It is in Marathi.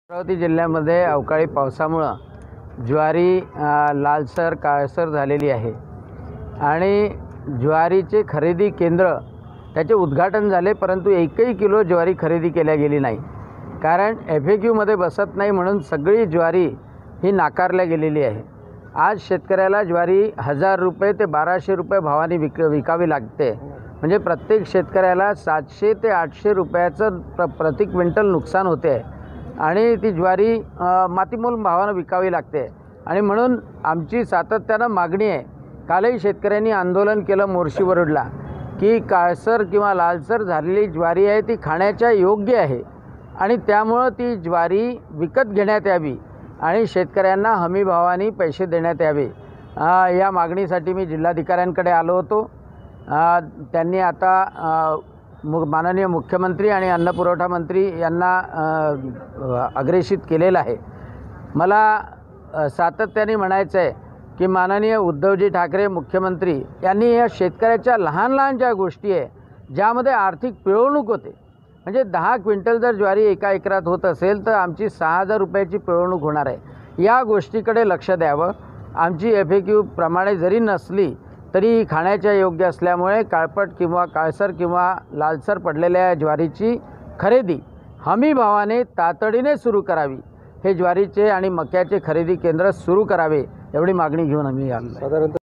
अमरावती जिल्ह्यामध्ये अवकाळी पावसामुळे ज्वारी लालसर काळसर झालेली आहे आणि ज्वारीचे खरेदी केंद्र त्याचे उद्घाटन झाले, परंतु एकही किलो ज्वारी खरेदी केल्या गेली नाही। कारण FAQ मध्ये बसत नाही म्हणून सगळी ज्वारी ही नाकारल्या गेलेली आहे। आज शेतकऱ्याला ज्वारी 1000 रुपये ते 1200 रुपये भावाने विकावी लागते। म्हणजे प्रत्येक शेतकऱ्याला 700 ते 800 रुपयाचं प्रति क्विंटल नुकसान होते आहे आणि ती ज्वारी मातीमोल भावाने विकावी लागते। आणि म्हणून आमची सातत्याने मागणी आहे। कालही शेतकऱ्यांनी आंदोलन केलं मोर्शीवरडला की काळसर किंवा लालसर झालेली ज्वारी आहे ती खाण्याच्या योग्य आहे आणि त्यामुळे ती ज्वारी विकत घेण्यात यावी आणि शेतकऱ्यांना हमी भावाने पैसे देण्यात यावे। या मागणीसाठी मी जिल्हाधिकाऱ्यांकडे आलो होतो। त्यांनी आता माननीय मुख्यमंत्री आणि अन्न पुरवठा मंत्री यांना अग्रेषित केलेलं आहे। मला सातत्याने म्हणायचं आहे की माननीय उद्धवजी ठाकरे मुख्यमंत्री यांनी या शेतकऱ्याच्या लहान लहान ज्या गोष्टी आहे ज्यामध्ये आर्थिक पिळवणूक होते, म्हणजे 10 क्विंटल जर ज्वारी एका एकरात होत असेल तर आमची 6000 रुपयाची पिळवणूक होणार आहे। या गोष्टीकडे लक्ष द्यावं। आमची FAQ प्रमाणे जरी नसली तरी खाण्याच्या योग्य असल्यामुळे काळपट किंवा काळसर किंवा लालसर पडलेल्या ज्वारीची खरेदी हमी भावाने तातडीने सुरू करावी। हे ज्वारीचे आणि मक्याचे खरेदी केंद्र सुरू करावे एवढी मागणी घेऊन आम्ही आलो।